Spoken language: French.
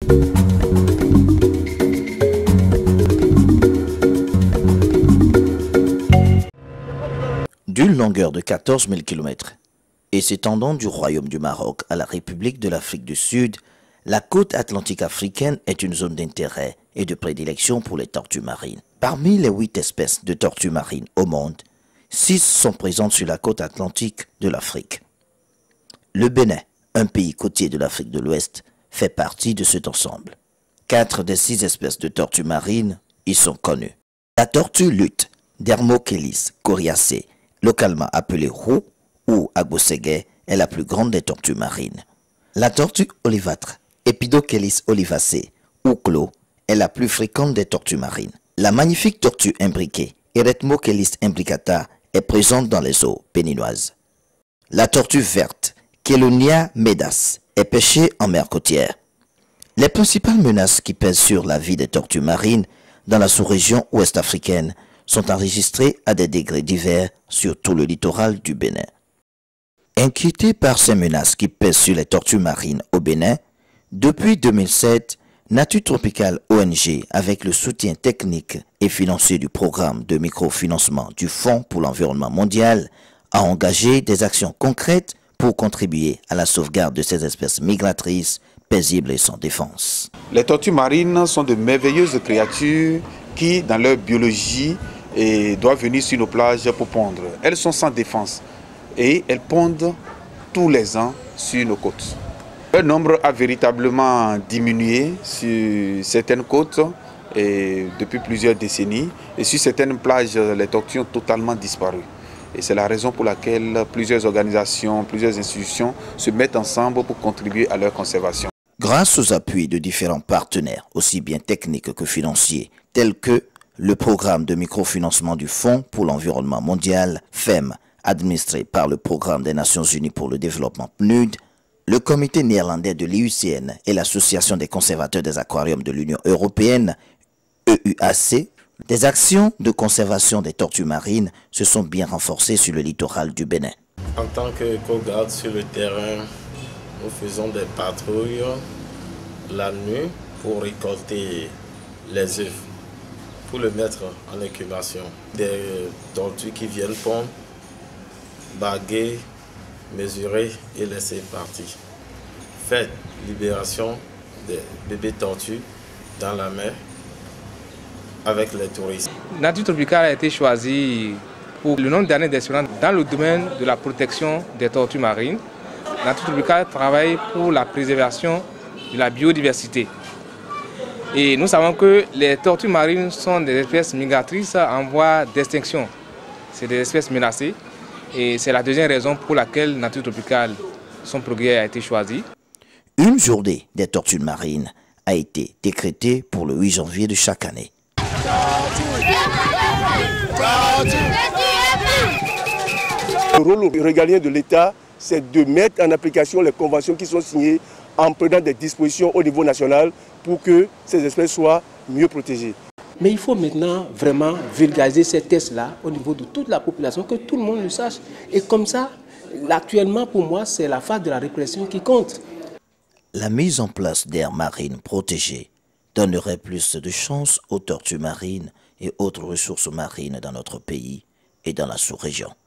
D'une longueur de 14 000 km et s'étendant du Royaume du Maroc à la République de l'Afrique du Sud, la côte atlantique africaine est une zone d'intérêt et de prédilection pour les tortues marines. Parmi les 8 espèces de tortues marines au monde, 6 sont présentes sur la côte atlantique de l'Afrique. Le Bénin, un pays côtier de l'Afrique de l'Ouest, fait partie de cet ensemble. 4 des 6 espèces de tortues marines y sont connues. La tortue lutte, Dermochelis coriacea, localement appelée roux ou agboséguet, est la plus grande des tortues marines. La tortue olivâtre, Epidochelys olivacea ou clos, est la plus fréquente des tortues marines. La magnifique tortue imbriquée, Eretmochelys imbricata, est présente dans les eaux béninoises. La tortue verte, Chelonia medas, est pêchée en mer côtière. Les principales menaces qui pèsent sur la vie des tortues marines dans la sous-région ouest africaine sont enregistrées à des degrés divers sur tout le littoral du Bénin. Inquiété par ces menaces qui pèsent sur les tortues marines au Bénin, depuis 2007, Nature Tropicale ONG, avec le soutien technique et financier du programme de microfinancement du Fonds pour l'environnement mondial, a engagé des actions concrètes pour contribuer à la sauvegarde de ces espèces migratrices paisibles et sans défense. Les tortues marines sont de merveilleuses créatures qui, dans leur biologie, doivent venir sur nos plages pour pondre. Elles sont sans défense et elles pondent tous les ans sur nos côtes. Leur nombre a véritablement diminué sur certaines côtes depuis plusieurs décennies et sur certaines plages, les tortues ont totalement disparu. Et c'est la raison pour laquelle plusieurs organisations, plusieurs institutions se mettent ensemble pour contribuer à leur conservation. Grâce aux appuis de différents partenaires, aussi bien techniques que financiers, tels que le programme de microfinancement du Fonds pour l'environnement mondial, FEM, administré par le Programme des Nations Unies pour le développement PNUD, le comité néerlandais de l'IUCN et l'Association des conservateurs des aquariums de l'Union européenne, EUAC, des actions de conservation des tortues marines se sont bien renforcées sur le littoral du Bénin. En tant que co-garde sur le terrain, nous faisons des patrouilles la nuit pour récolter les œufs, pour le mettre en incubation. Des tortues qui viennent pondre, baguer, mesurer et laisser partir. Faites libération des bébés tortues dans la mer avec les touristes. Nature Tropicale a été choisie pour le nombre d'années d'expérience dans le domaine de la protection des tortues marines. Nature Tropicale travaille pour la préservation de la biodiversité. Et nous savons que les tortues marines sont des espèces migratrices en voie d'extinction. C'est des espèces menacées. Et c'est la deuxième raison pour laquelle Nature Tropicale, son progrès a été choisi. Une journée des tortues marines a été décrétée pour le 8 janvier de chaque année. Le rôle régalien de l'État, c'est de mettre en application les conventions qui sont signées en prenant des dispositions au niveau national pour que ces espèces soient mieux protégées. Mais il faut maintenant vraiment vulgariser ces tests-là au niveau de toute la population, que tout le monde le sache. Et comme ça, actuellement pour moi, c'est la phase de la répression qui compte. La mise en place d'aires marines protégées donnerait plus de chances aux tortues marines et autres ressources marines dans notre pays et dans la sous-région.